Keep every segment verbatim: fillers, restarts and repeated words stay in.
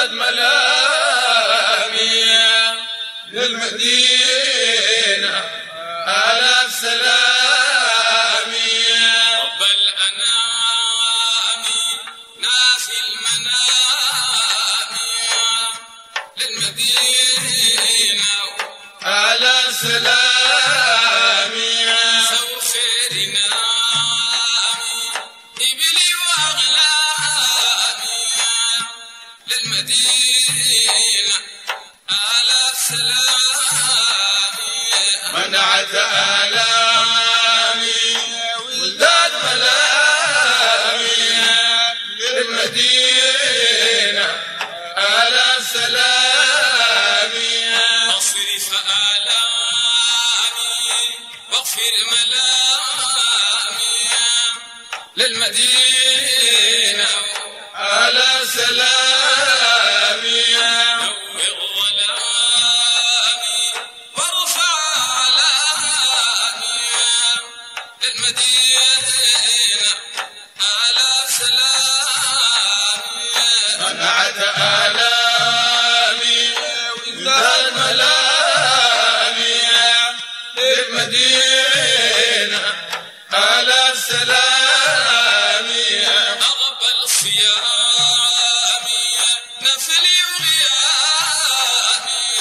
ازداد ملامي للمدينة آلاف سلامي. رب الأنام نافي المنام للمدينة آلاف سلامي. سوفر نامي إبلي وأغلامي للمدينة آلاف سلامي. منعت آلامي وازداد ملامي للمدينة آلاف سلامي. أصرف آلامي واغفر ملامي للمدينة آلاف سلامي. نور ظلامي وارفع علامي للمدينة آلاف سلامي. منعت آلامي وازداد ملامي للمدينة آلاف سلامي. أقبل صيامي نفلي وغيامي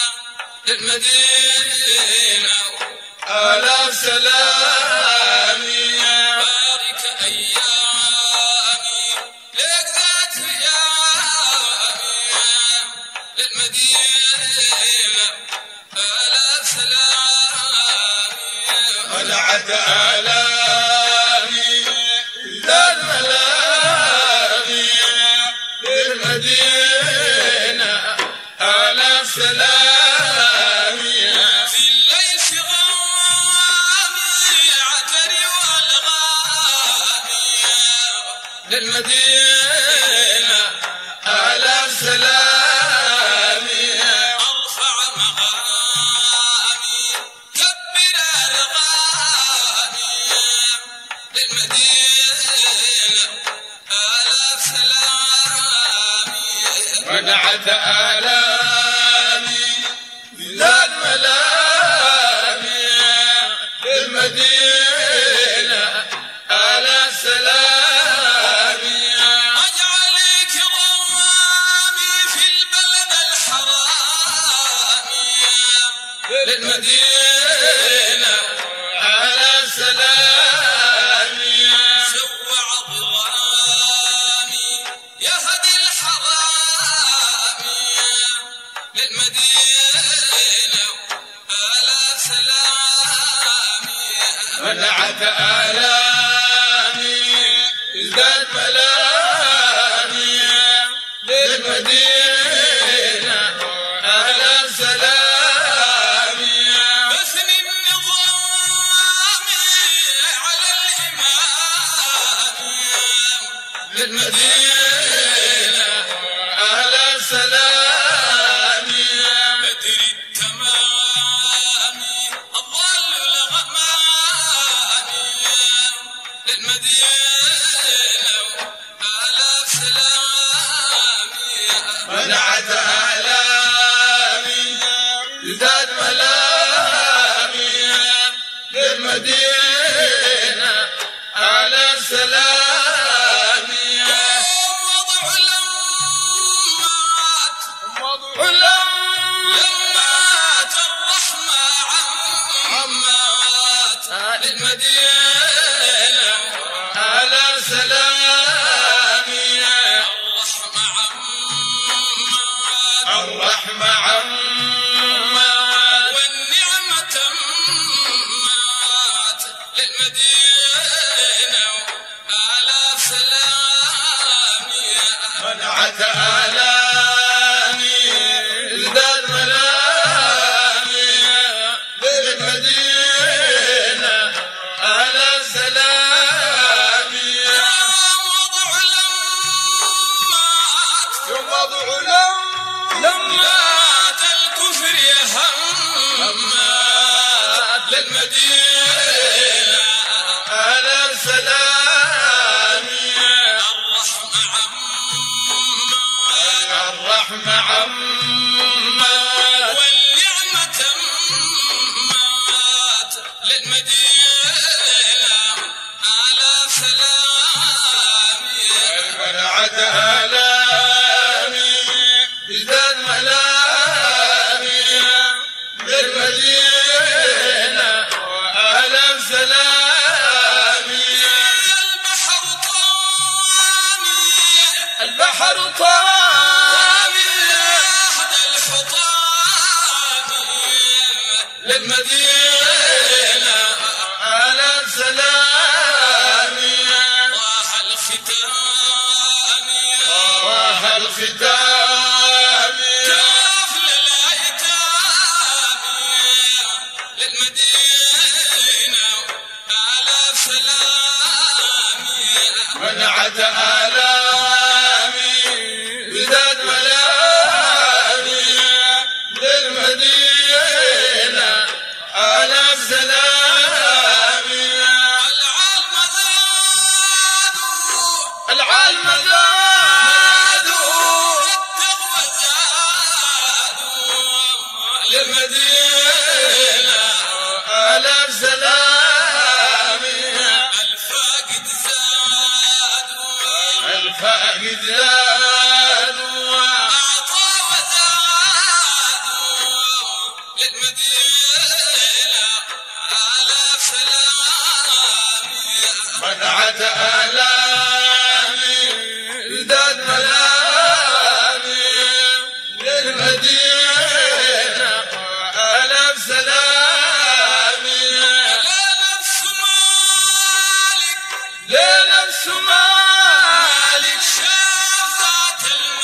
للمدينة آلاف سلامي. بارك أيامي لك ذات أيامي للمدينة آلاف سلامي. منعت آلامي ازداد ملامي للمدينة آلاف سلامي. في الليل غامي عتري والغامي للمدينة آلاف سلامي. أرفع مغامي كبر الغامي للمدينة آلاف سلامي. منعت آلامي ازداد ملامي للمدينة آلاف سلامي. أجعلك ضوامي في البلد الحرامي للمدينة آلاف سلامي. سوى عضوامي يهدي الحرامي للمدينة آلاف سلامي. منعت آلامي ازداد ملامي للمدينة آلاف سلامي. مثني النظام على الإمام للمدينة آلاف سلامي. بدر التمام الظل الغمام للمدينة آلاف سلامي. منعت آلامي ازداد ملامي للمدينة آلاف سلامي. وضع لمات لمات الرحمة عمات للمدينة آلاف سلامي. الرحمة عمات الرحمة عمات والنعمة تمت للمدينة آلاف سلامي. منعت آلامي ازداد ملامي للمدينة آلاف سلامي. وضع لمات وضع لم لمات الكفر همات للمدينة آلاف سلامي. الرحمة عمات والرحمة عمت والنعمة تمت للمدينة على سلامي منعت آلامي ازداد ملامي للمدينة وألف سلامي البحر طامي البحر طامي أحد الحطام للمدينة ألف سلامي طاح الختام طه الختام كاف للأيتام للمدينة آلاف سلامي منعت آلامي ازداد ملامي للمدينة ألف سلامي العلم زادوا العلم زادوا التقوى زادوا للمدينة ألف سلامي الفاقد زادوا الفاقد زادوا أعطى وزادوا للمدينة آلاف سلامي منعت آلامي ازداد ملامي للمدينة ألف سلامي لا نفس مالك لنفس مالك شافت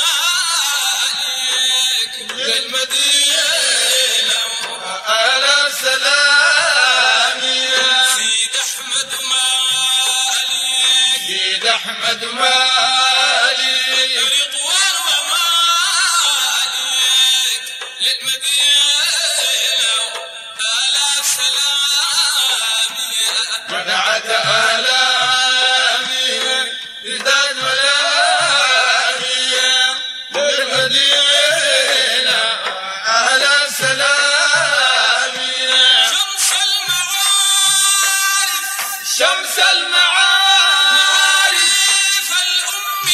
المالك للمدينة ألف سلامي سيد أحمد مالك سيد أحمد مالك رضوان ومالك للمدينة آلاف سلامي منعت آلامي ازداد ملامي للمدينة ألف سلامي شمس المعارف شمس المعارف فالأم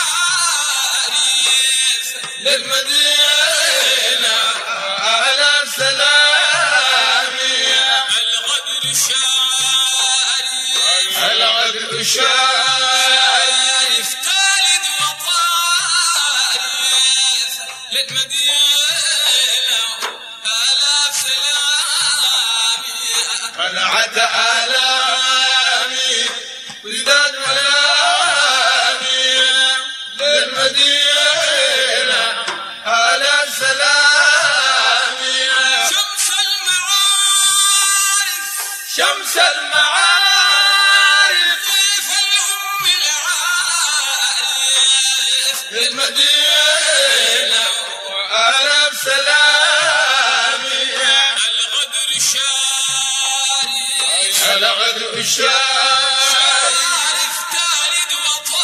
العارف للمدينة ألف سلامي الغدر شارف العدل شايف تالد وطارف للمدينة آلاف سلامي منعت آلامي وازداد ملامي للمدينة ألف سلامي شمس المعارف شمس المعارف فالأم العارف للمدينة وألف سلامي الغدر شارف العدل شايف عارف تالد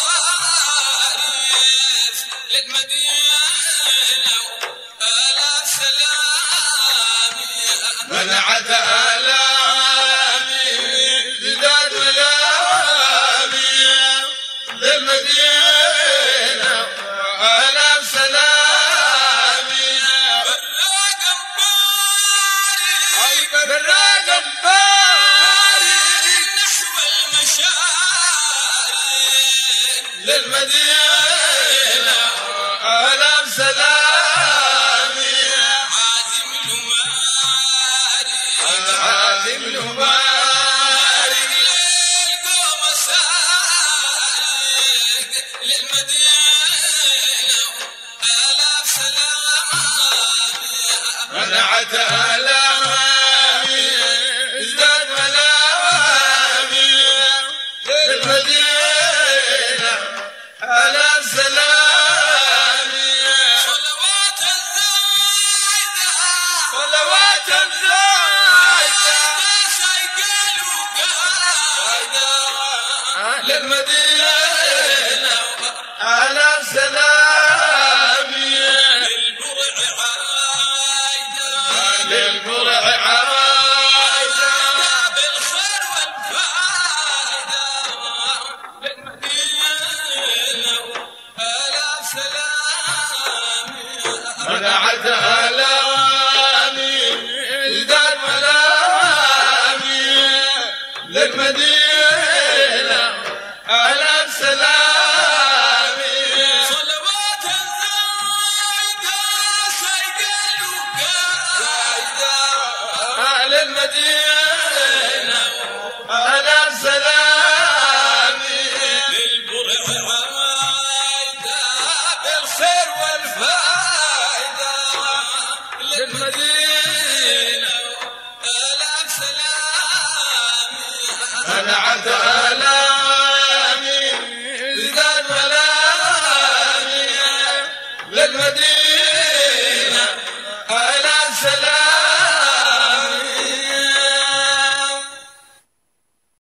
وطارف للمدينة آلاف سلامي منعت آلامي ازداد ملامي للمدينة ألف سلامي براق مبارك براق مبارك نحو المشارق للمدينة ألف سلامي عازم لمارك عازم المبارك الليل قوم سارق للمدينة آلاف سلامي منعت آلامي ازداد ملامي للمدينة ألف سلامي صلوات الزايدة صلوات الزايدة سيقال وقايدة للمدينة ألف سلامي منعت آلامي ازداد ملامي للمدينة على سلامي صلوات الزايدة سيد الوقايدة على المدينة على سلامي للبرعايدة بالخير والفايدة للمدينة آلاف سلامي منعت آلامي ازداد ملامي للمدينة